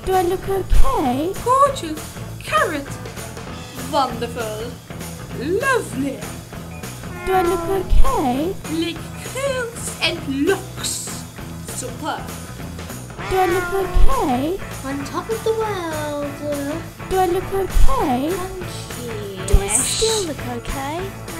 Do I look okay? Gorgeous. Carrot. Wonderful. Lovely. Do I look okay? Like curls and locks. Superb. Do I look okay? On top of the world. Do I look okay? Thank you. Do I still look okay?